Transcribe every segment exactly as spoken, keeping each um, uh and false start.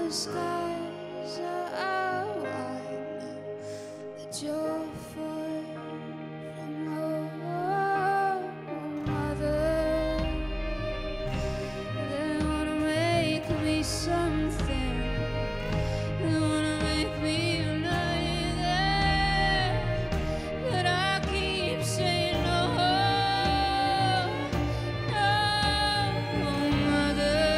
the skies are wide now that you're far from home, mother. They wanna make me something. They wanna make me another, but I keep saying no, no, mother.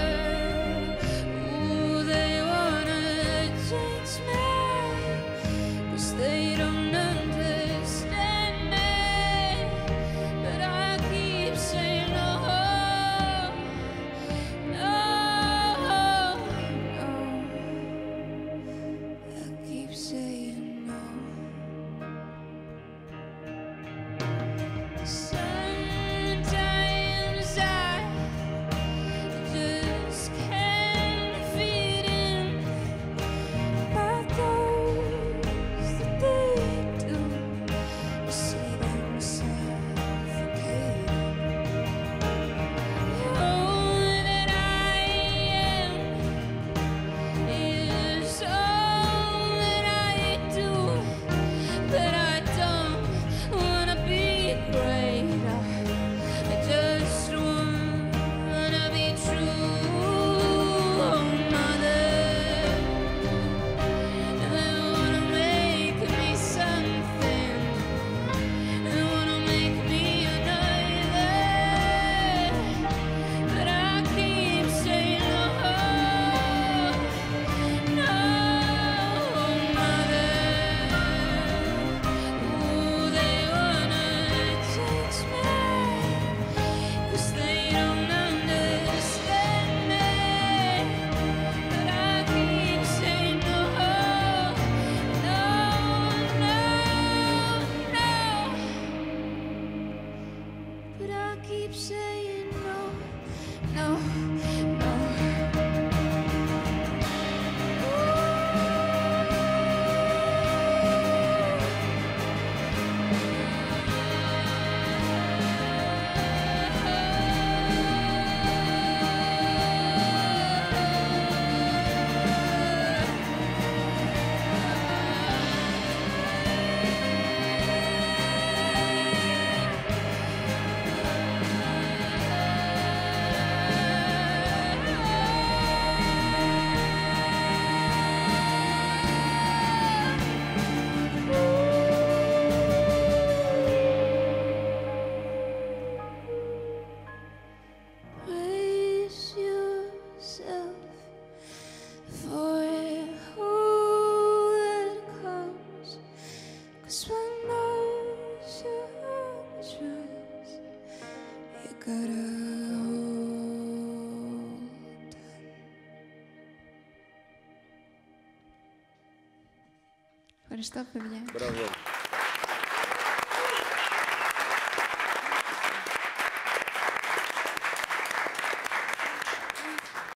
Ooh, they wanna change me, 'cause they don't understand me, but I keep saying no, no, no. I keep saying no. Sometimes I just can't fit in, but those that they do, you see them suffocating. All that I am is all that I do, but I don't wanna be great. I just wanna be true, mother. They wanna make me something. They wanna make me another, but I keep saying no, no, mother. Ooh, they wanna change me, 'cause they don't understand me, but I keep saying no, no, no, no, but I keep saying no, no, no. Brace yourself for all that comes, 'cause when those yours, you gotta hold on. Христоф, меня. Браво.